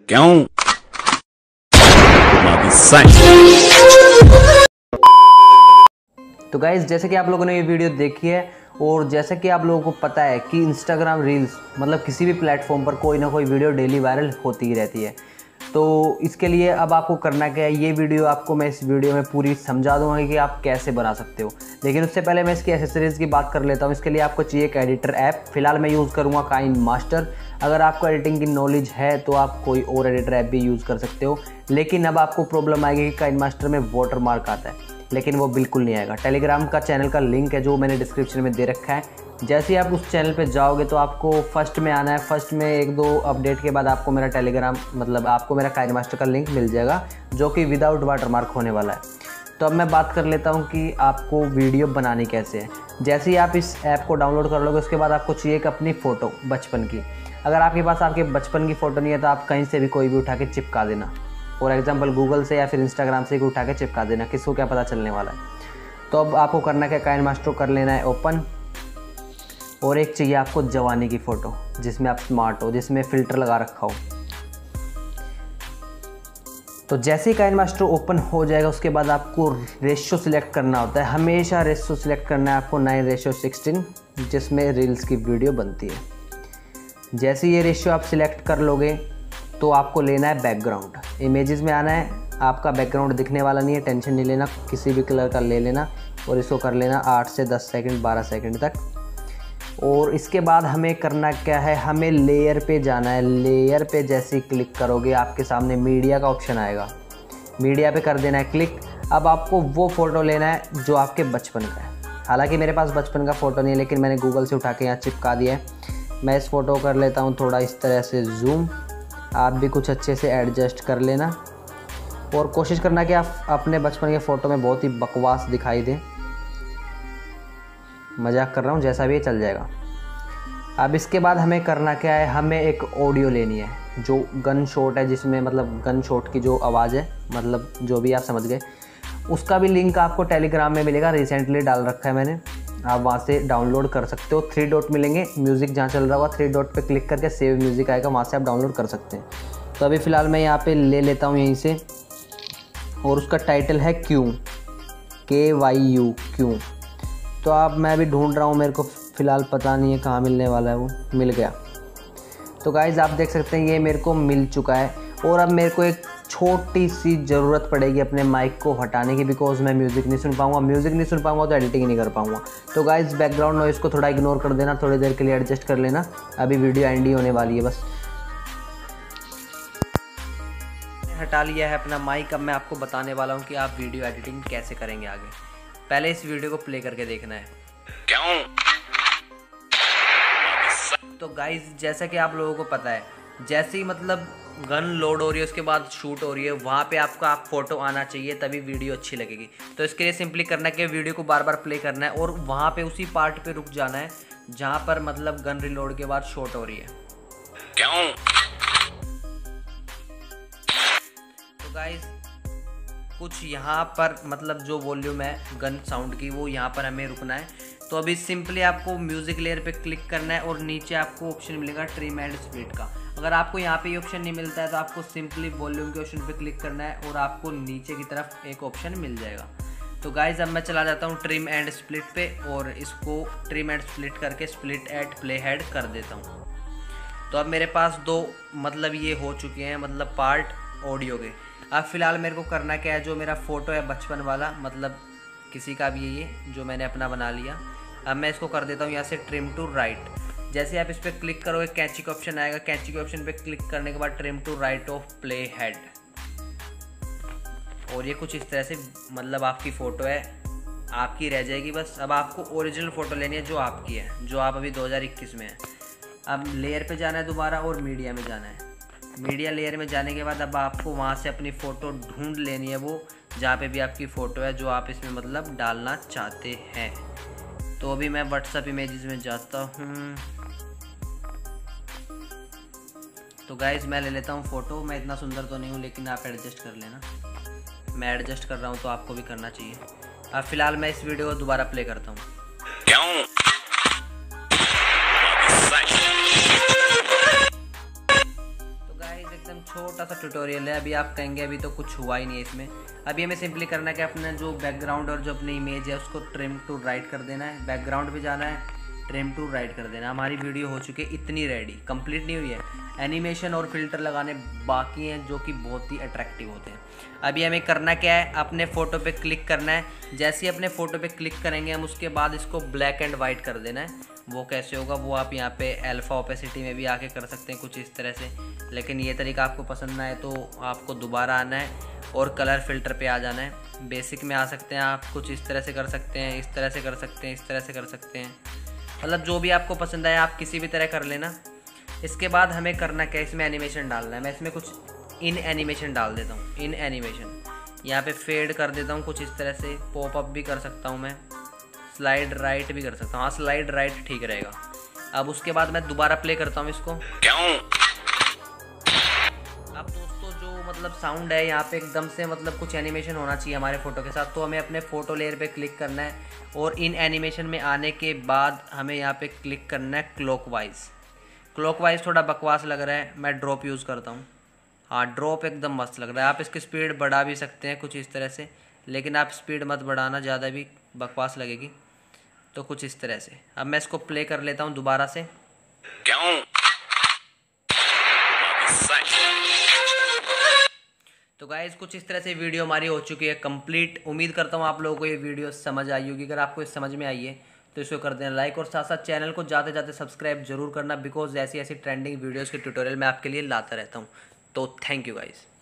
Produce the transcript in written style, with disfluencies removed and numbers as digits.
क्यों? तो गाइज़, जैसे कि आप लोगों ने ये वीडियो देखी है और जैसे कि आप लोगों को पता है कि इंस्टाग्राम रील्स मतलब किसी भी प्लेटफॉर्म पर कोई ना कोई वीडियो डेली वायरल होती ही रहती है। तो इसके लिए अब आपको करना क्या है, ये वीडियो आपको मैं इस वीडियो में पूरी समझा दूंगा कि आप कैसे बना सकते हो। लेकिन उससे पहले मैं इसकी एसेसरीज़ की बात कर लेता हूँ। इसके लिए आपको चाहिए एक एडिटर ऐप। फिलहाल मैं यूज़ करूँगा काइनमास्टर। अगर आपको एडिटिंग की नॉलेज है तो आप कोई और एडिटर ऐप भी यूज़ कर सकते हो। लेकिन अब आपको प्रॉब्लम आएगी कि काइनमास्टर में वाटर मार्क आता है, लेकिन वो बिल्कुल नहीं आएगा। टेलीग्राम का चैनल का लिंक है जो मैंने डिस्क्रिप्शन में दे रखा है। जैसे ही आप उस चैनल पे जाओगे तो आपको फर्स्ट में आना है। फर्स्ट में 1-2 अपडेट के बाद आपको मेरा टेलीग्राम मतलब आपको मेरा काइनमास्टर का लिंक मिल जाएगा जो कि विदाउट वाटरमार्क होने वाला है। तो अब मैं बात कर लेता हूँ कि आपको वीडियो बनानी कैसे है। जैसे ही आप इस ऐप को डाउनलोड कर लोगे उसके बाद आपको चाहिए एक अपनी फ़ोटो बचपन की। अगर आपके पास आपके बचपन की फ़ोटो नहीं है तो आप कहीं से भी कोई भी उठा के चिपका देना। फॉर एग्जांपल गूगल से या फिर इंस्टाग्राम से उठा के चिपका देना, किसको क्या पता चलने वाला है। तो अब आपको करना क्या, काइनमास्टर कर लेना है ओपन। और एक चाहिए आपको जवानी की फ़ोटो जिसमें आप स्मार्ट हो, जिसमें फ़िल्टर लगा रखा हो। तो जैसे ही काइनमास्टर ओपन हो जाएगा उसके बाद आपको रेशियो सिलेक्ट करना होता है। हमेशा रेशियो सिलेक्ट करना है आपको 9:16 जिसमें रील्स की वीडियो बनती है। जैसे ये रेशियो आप सिलेक्ट कर लोगे तो आपको लेना है बैकग्राउंड। इमेजेस में आना है, आपका बैकग्राउंड दिखने वाला नहीं है, टेंशन नहीं लेना, किसी भी कलर का ले लेना और इसको कर लेना 8 से 10 सेकंड 12 सेकंड तक। और इसके बाद हमें करना क्या है, हमें लेयर पे जाना है। लेयर पे जैसे ही क्लिक करोगे आपके सामने मीडिया का ऑप्शन आएगा। मीडिया पे कर देना है क्लिक। अब आपको वो फ़ोटो लेना है जो आपके बचपन का है। हालांकि मेरे पास बचपन का फ़ोटो नहीं है लेकिन मैंने गूगल से उठा के यहाँ चिपका दिया है। मैं इस फ़ोटो कर लेता हूँ थोड़ा इस तरह से जूम। आप भी कुछ अच्छे से एडजस्ट कर लेना और कोशिश करना कि आप अपने बचपन के फ़ोटो में बहुत ही बकवास दिखाई दें। मजाक कर रहा हूँ, जैसा भी ये चल जाएगा। अब इसके बाद हमें करना क्या है, हमें एक ऑडियो लेनी है जो गन शॉट है, जिसमें मतलब गन शॉट की जो आवाज़ है, मतलब जो भी आप समझ गए। उसका भी लिंक आपको टेलीग्राम में मिलेगा, रिसेंटली डाल रखा है मैंने। आप वहाँ से डाउनलोड कर सकते हो। 3 डॉट मिलेंगे, म्यूज़िक जहाँ चल रहा होगा 3 डॉट पे क्लिक करके सेव म्यूज़िक आएगा, वहाँ से आप डाउनलोड कर सकते हैं। तो अभी फ़िलहाल मैं यहाँ पे ले लेता हूँ यहीं से और उसका टाइटल है क्यों, KYU क्यों। तो अब मैं भी ढूंढ रहा हूँ, मेरे को फ़िलहाल पता नहीं है कहाँ मिलने वाला है। वो मिल गया। तो गाइज़ आप देख सकते हैं ये मेरे को मिल चुका है। और अब मेरे को एक छोटी सी ज़रूरत पड़ेगी अपने माइक को हटाने की, बिकॉज मैं म्यूज़िक नहीं सुन पाऊँगा। म्यूज़िक नहीं सुन पाऊँगा तो एडिटिंग नहीं कर पाऊँगा। तो गाइज़ बैकग्राउंड नॉइज़ को थोड़ा इग्नोर कर देना, थोड़ी देर के लिए एडजस्ट कर लेना। अभी वीडियो एंड ही होने वाली है बस। हटा लिया है अपना माइक। अब मैं आपको बताने वाला हूँ कि आप वीडियो एडिटिंग कैसे करेंगे आगे। पहले इस वीडियो को प्ले करके देखना है। क्यों? तो गाइज जैसा कि आप लोगों को पता है, जैसे ही मतलब गन लोड हो रही है उसके बाद शूट हो रही है, वहाँ पे आपका फ़ोटो आना चाहिए तभी वीडियो अच्छी लगेगी। तो इसके लिए सिंपली करना है कि वीडियो को बार बार प्ले करना है और वहाँ पे उसी पार्ट पे रुक जाना है जहाँ पर मतलब गन रिलोड के बाद शॉट हो रही है। क्यों? तो गाइज कुछ यहाँ पर मतलब जो वॉल्यूम है गन साउंड की वो यहाँ पर हमें रुकना है। तो अभी सिंपली आपको म्यूज़िक लेयर पे क्लिक करना है और नीचे आपको ऑप्शन मिलेगा ट्रिम एंड स्प्लिट का। अगर आपको यहाँ पे ये ऑप्शन नहीं मिलता है तो आपको सिंपली वॉल्यूम के ऑप्शन पे क्लिक करना है और आपको नीचे की तरफ एक ऑप्शन मिल जाएगा। तो गाइज अब मैं चला जाता हूँ ट्रिम एंड स्प्लिट पे और इसको ट्रिम एंड स्प्लिट करके स्प्लिट एट प्ले हेड कर देता हूँ। तो अब मेरे पास 2 मतलब ये हो चुके हैं मतलब पार्ट ऑडियो के। अब फ़िलहाल मेरे को करना क्या है, जो मेरा फ़ोटो है बचपन वाला मतलब किसी का भी ये जो मैंने अपना बना लिया। अब मैं इसको कर देता हूँ यहाँ से ट्रिम टू राइट। जैसे आप इस पर क्लिक करोगे कैंची का ऑप्शन आएगा। कैंची के ऑप्शन पे क्लिक करने के बाद trim to right of play head. और ये कुछ इस तरह से मतलब आपकी फ़ोटो है आपकी रह जाएगी बस। अब आपको ओरिजिनल फ़ोटो लेनी है जो आपकी है, जो आप अभी 2021 में है। अब लेयर पे जाना है दोबारा और मीडिया में जाना है। मीडिया लेयर में जाने के बाद अब आपको वहाँ से अपनी फ़ोटो ढूंढ लेनी है, वो जहाँ पे भी आपकी फ़ोटो है जो आप इसमें मतलब डालना चाहते हैं। तो अभी मैं व्हाट्सएप इमेजेस में जाता हूँ। तो गाइज़ मैं ले लेता हूँ फ़ोटो। मैं इतना सुंदर तो नहीं हूँ लेकिन आप एडजस्ट कर लेना। मैं एडजस्ट कर रहा हूँ तो आपको भी करना चाहिए। अब फ़िलहाल मैं इस वीडियो को दोबारा प्ले करता हूँ। क्यों? तो गाइस एकदम छोटा सा ट्यूटोरियल है। अभी आप कहेंगे अभी तो कुछ हुआ ही नहीं है इसमें। अभी हमें सिंपली करना है कि अपना जो बैकग्राउंड और जो अपनी इमेज है उसको ट्रिम टू राइट कर देना है। बैकग्राउंड पे जाना है, ट्रिम टू राइट कर देना। हमारी वीडियो हो चुकी है इतनी रेडी, कंप्लीट नहीं हुई है। एनिमेशन और फिल्टर लगाने बाकी हैं जो कि बहुत ही अट्रैक्टिव होते हैं। अभी हमें करना क्या है, अपने फ़ोटो पे क्लिक करना है। जैसे ही अपने फ़ोटो पे क्लिक करेंगे हम, उसके बाद इसको ब्लैक एंड वाइट कर देना है। वो कैसे होगा वो आप यहाँ पे अल्फ़ा ओपेसिटी में भी आके कर सकते हैं कुछ इस तरह से। लेकिन ये तरीका आपको पसंद ना है तो आपको दोबारा आना है और कलर फिल्टर पे आ जाना है। बेसिक में आ सकते हैं आप, कुछ इस तरह से कर सकते हैं, इस तरह से कर सकते हैं, इस तरह से कर सकते हैं। मतलब जो भी आपको पसंद आए आप किसी भी तरह कर लेना। इसके बाद हमें करना क्या, इसमें एनिमेशन डालना है। मैं इसमें कुछ इन एनिमेशन डाल देता हूँ। इन एनिमेशन यहाँ पे फेड कर देता हूँ कुछ इस तरह से। पॉप अप भी कर सकता हूँ मैं, स्लाइड राइट भी कर सकता हूँ। हाँ, स्लाइड राइट ठीक रहेगा। अब उसके बाद मैं दोबारा प्ले करता हूँ इसको। अब दोस्तों जो मतलब साउंड है यहाँ पे एकदम से मतलब कुछ एनिमेशन होना चाहिए हमारे फ़ोटो के साथ। तो हमें अपने फ़ोटो लेयर पे क्लिक करना है और इन एनिमेशन में आने के बाद हमें यहाँ पे क्लिक करना है क्लॉकवाइज। क्लॉकवाइज थोड़ा बकवास लग रहा है, मैं ड्रॉप यूज़ करता हूँ। हाँ, ड्रॉप एकदम मस्त लग रहा है। आप इसकी स्पीड बढ़ा भी सकते हैं कुछ इस तरह से, लेकिन आप स्पीड मत बढ़ाना, ज़्यादा भी बकवास लगेगी। तो कुछ इस तरह से। अब मैं इसको प्ले कर लेता हूँ दोबारा से। तो गाइस कुछ इस तरह से वीडियो हमारी हो चुकी है कंप्लीट। उम्मीद करता हूँ आप लोगों को ये वीडियो समझ आई होगी। अगर आपको समझ में आई है तो इसको कर देना लाइक, और साथ साथ चैनल को जाते जाते सब्सक्राइब जरूर करना, बिकॉज ऐसी ऐसी ट्रेंडिंग वीडियोस के ट्यूटोरियल मैं आपके लिए लाता रहता हूँ। तो थैंक यू गाइस।